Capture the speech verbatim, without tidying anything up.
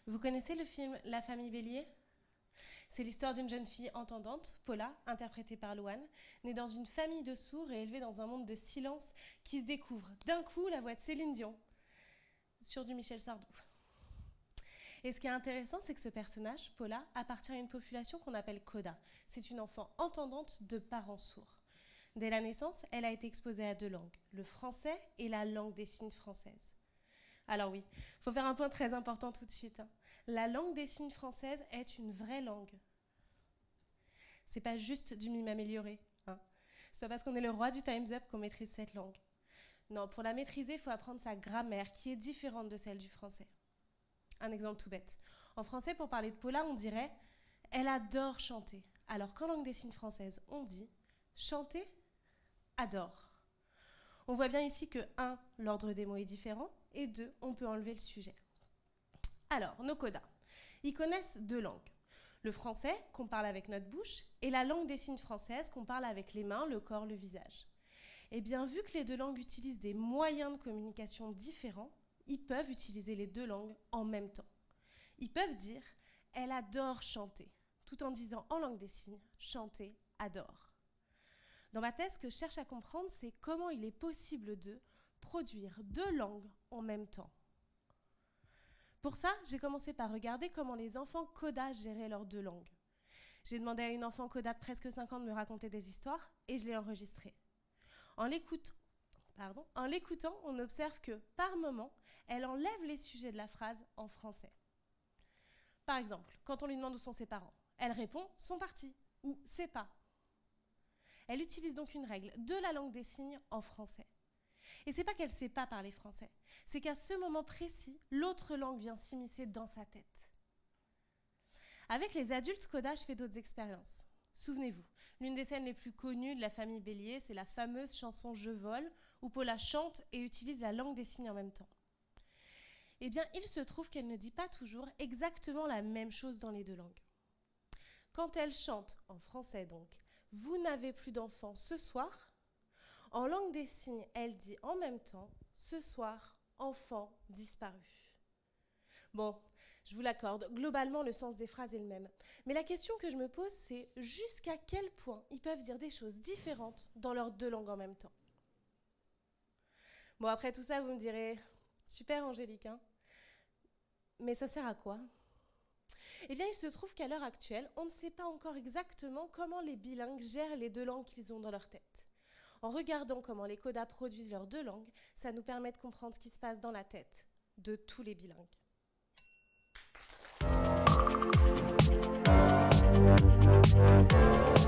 Vous connaissez le film La famille Bélier? C'est l'histoire d'une jeune fille entendante, Paula, interprétée par Louane, née dans une famille de sourds et élevée dans un monde de silence qui se découvre d'un coup la voix de Céline Dion, sur du Michel Sardou. Et ce qui est intéressant, c'est que ce personnage, Paula, appartient à une population qu'on appelle coda. C'est une enfant entendante de parents sourds. Dès la naissance, elle a été exposée à deux langues, le français et la langue des signes française. Alors oui, il faut faire un point très important tout de suite. Hein. La langue des signes française est une vraie langue. C'est pas juste du mime amélioré. Hein. C'est pas parce qu'on est le roi du Time's Up qu'on maîtrise cette langue. Non, pour la maîtriser, il faut apprendre sa grammaire qui est différente de celle du français. Un exemple tout bête. En français, pour parler de Paula, on dirait « elle adore chanter ». Alors qu'en langue des signes française, on dit « chanter, adore ». On voit bien ici que un, l'ordre des mots est différent, et deux, on peut enlever le sujet. Alors, nos codas, ils connaissent deux langues. Le français, qu'on parle avec notre bouche, et la langue des signes française, qu'on parle avec les mains, le corps, le visage. Eh bien, vu que les deux langues utilisent des moyens de communication différents, ils peuvent utiliser les deux langues en même temps. Ils peuvent dire « elle adore chanter », tout en disant en langue des signes « chanter, adore ». Dans ma thèse, ce que je cherche à comprendre, c'est comment il est possible de produire deux langues en même temps. Pour ça, j'ai commencé par regarder comment les enfants coda géraient leurs deux langues. J'ai demandé à une enfant coda de presque cinq ans de me raconter des histoires et je l'ai enregistrée. En l'écoutant, pardon, en l'écoutant, on observe que, par moment, elle enlève les sujets de la phrase en français. Par exemple, quand on lui demande où sont ses parents, elle répond « sont partis » ou « c'est pas ». Elle utilise donc une règle de la langue des signes en français. Et c'est pas qu'elle ne sait pas parler français, c'est qu'à ce moment précis, l'autre langue vient s'immiscer dans sa tête. Avec les adultes coda, je fais d'autres expériences. Souvenez-vous, l'une des scènes les plus connues de la famille Bélier, c'est la fameuse chanson « Je vole » où Paula chante et utilise la langue des signes en même temps. Eh bien, il se trouve qu'elle ne dit pas toujours exactement la même chose dans les deux langues. Quand elle chante, en français donc, « Vous n'avez plus d'enfants ce soir », en langue des signes, elle dit en même temps « Ce soir, enfant disparu ». Bon, je vous l'accorde, globalement, le sens des phrases est le même. Mais la question que je me pose, c'est jusqu'à quel point ils peuvent dire des choses différentes dans leurs deux langues en même temps. Bon, après tout ça, vous me direz « Super, Angélique, hein ?» Mais ça sert à quoi? Eh bien, il se trouve qu'à l'heure actuelle, on ne sait pas encore exactement comment les bilingues gèrent les deux langues qu'ils ont dans leur tête. En regardant comment les codas produisent leurs deux langues, ça nous permet de comprendre ce qui se passe dans la tête de tous les bilingues. Thank you.